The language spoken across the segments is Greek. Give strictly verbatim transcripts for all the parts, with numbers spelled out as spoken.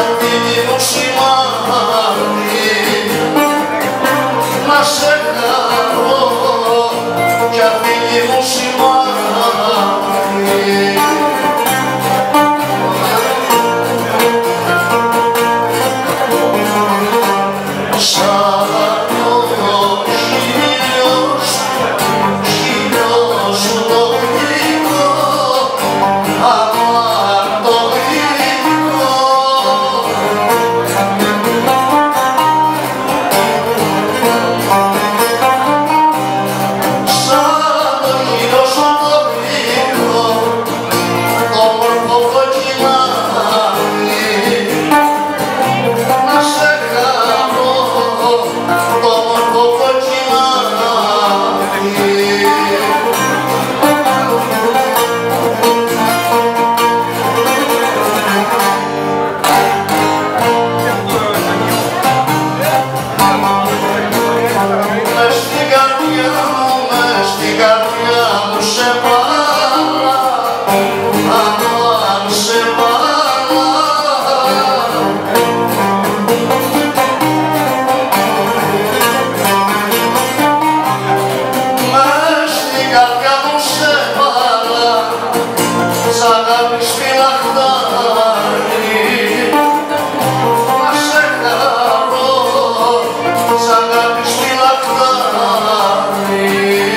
αφήγει μου σημάδι να σε χαρώ κι αφήγει μου σημάδι σαν ο χίλιος, χίλιος το γλυκό αμάν το γλυκό σαν το χίλιος το γλυκό το μορφό κοκκινάδι να σε χαρώ το μορφό κοκκινάδι μες στην καρδιά μου, μες στην καρδιά μου σε βάλα αμάν σε βάλα μες στην καρδιά μου σε βάλα σ' αγάπης φυλαχτάρι να σε χαρώ σ' αγάπης φυλαχτάρι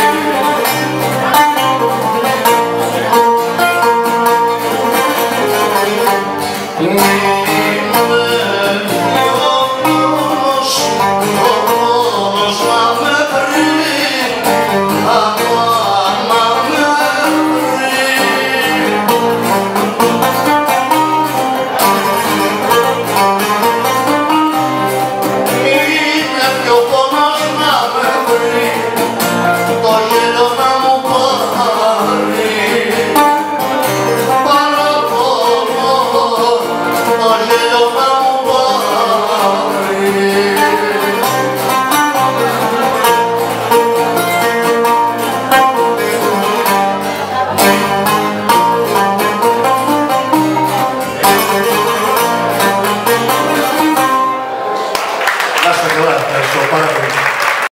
είμαι ο χρόνος, ο χρόνος να με βρει αμάν να με βρει είναι πιο πόνος να με βρει το γέλιο να μου πάρει παραπονώ το γέλιο να μου πάρει Να είστε καλά, ευχαριστώ πάρα πολύ.